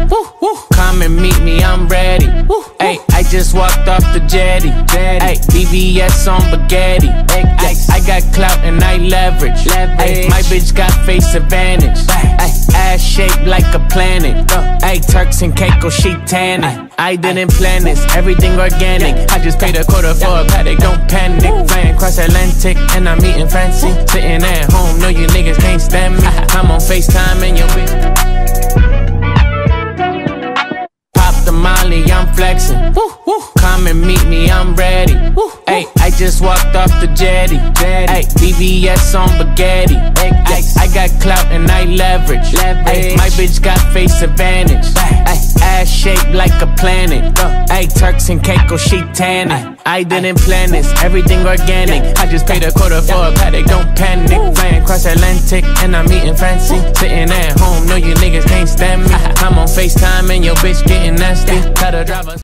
Woo, woo. Come and meet me, I'm ready. Ayy, I just walked off the jetty. Ayy, BBS on spaghetti. I got clout and I leverage. Ayy, my bitch got face advantage. Ayy, ass shaped like a planet. Ayy, Turks and Caicos, she tanning. I didn't plan this, everything organic. I just paid a quarter for a paddock, don't panic. Flying across Atlantic and I'm eating fancy. Sitting at home, no you niggas can't stand me. I'm on FaceTime and your bitch. Pop the Molly, I'm flexing. Come and meet me, I'm ready. Ayy, I just walked off the jetty. Ayy, BBS on spaghetti. I got clout and I leverage. Ayy, my bitch got face advantage. Ayy, ass shaped like a planet. Ayy, Turks and Caicos, she tanning. I didn't plan this, everything organic. I just paid a quarter for a paddock, don't panic. Flying across Atlantic and I'm eating fancy. Sitting at home, no you niggas can't stand me. I'm on FaceTime and your bitch getting nasty. Tell the driver